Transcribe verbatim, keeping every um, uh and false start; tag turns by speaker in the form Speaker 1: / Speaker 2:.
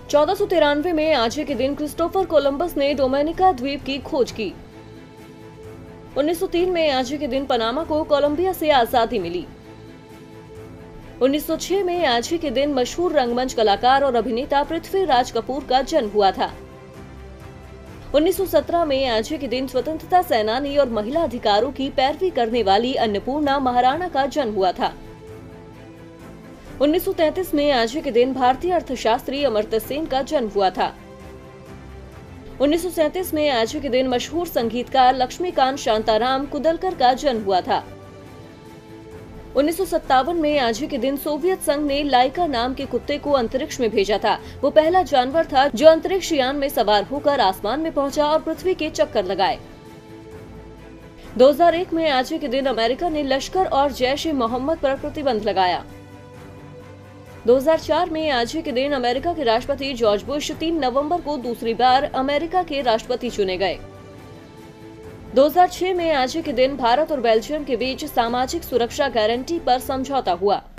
Speaker 1: चौदह सौ तिरानवे में आज ही के दिन क्रिस्टोफर कोलंबस ने डोमिनिका द्वीप की खोज की। उन्नीस सौ तीन में आज ही के दिन पनामा को कोलंबिया से आजादी मिली। उन्नीस सौ छह में आज ही के दिन मशहूर रंगमंच कलाकार और अभिनेता पृथ्वीराज कपूर का जन्म हुआ था। उन्नीस सौ सत्रह में आज ही के दिन स्वतंत्रता सेनानी और महिला अधिकारों की पैरवी करने वाली अन्नपूर्णा महाराणा का जन्म हुआ था। उन्नीस सौ तैंतीस में आज ही के दिन भारतीय अर्थशास्त्री अमर्त्य सेन का जन्म हुआ था। उन्नीस सौ सैंतीस में आज ही के दिन मशहूर संगीतकार लक्ष्मीकांत शांताराम कुदलकर का जन्म हुआ था। उन्नीस सौ सत्तावन में आज ही के दिन सोवियत संघ ने लाइका नाम के कुत्ते को अंतरिक्ष में भेजा था। वो पहला जानवर था जो अंतरिक्ष यान में सवार होकर आसमान में पहुंचा और पृथ्वी के चक्कर लगाए। दो हज़ार एक में आज ही के दिन अमेरिका ने लश्कर और जैश ए मोहम्मद पर प्रतिबंध लगाया। दो हज़ार चार में आज ही के दिन अमेरिका के राष्ट्रपति जॉर्ज बुश तीन नवंबर को दूसरी बार अमेरिका के राष्ट्रपति चुने गए। दो हज़ार छह में आज ही के दिन भारत और बेल्जियम के बीच सामाजिक सुरक्षा गारंटी पर समझौता हुआ।